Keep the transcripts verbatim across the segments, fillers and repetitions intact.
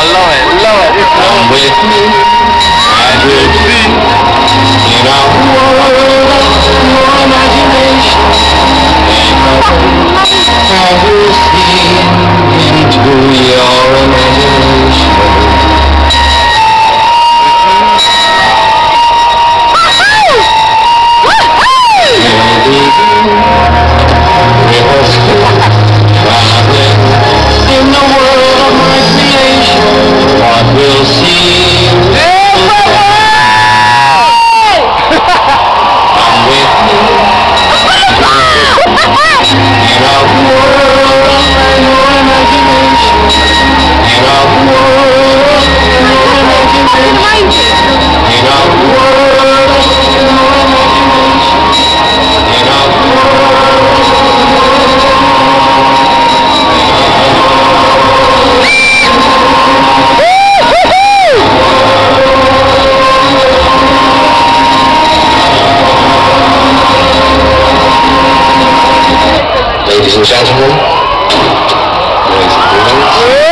love it, love it. Come with me, and we'll see in our world your imagination. And we'll see into your imagination. In the world of my creation, what we'll see. Come with me. In our world of your imagination. In our world of your imagination. In our world of your imagination. In our Ladies and gentlemen, boys and girls.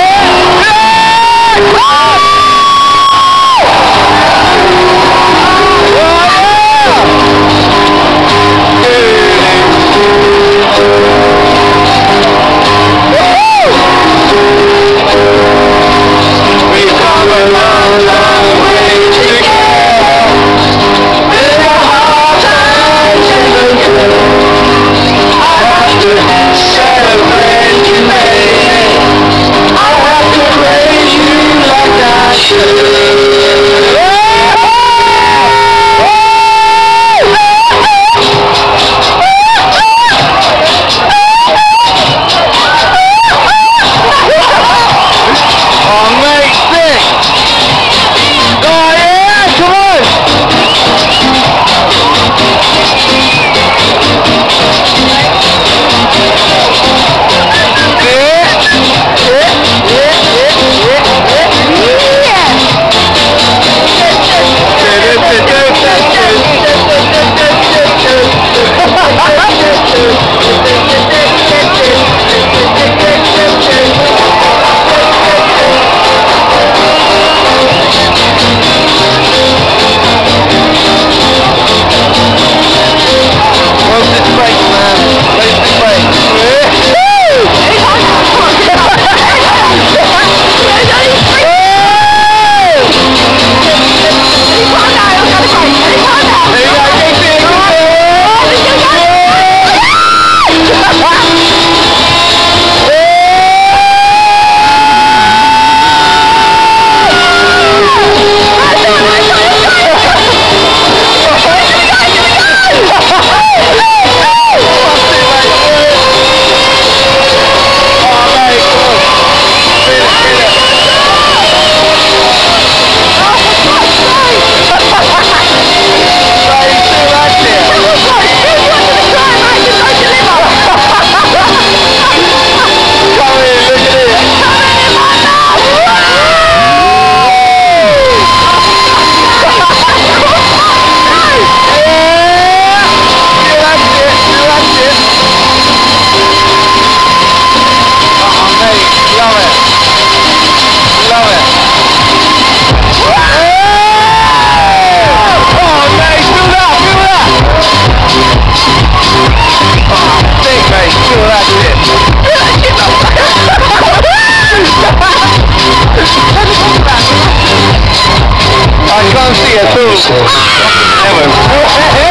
We've come a long, long way together. With our hearts together. Celebrate you, baby. I have to raise you like I should. Oh, mate, sick. Oh, yeah, come on. I can't see a tool. Ever.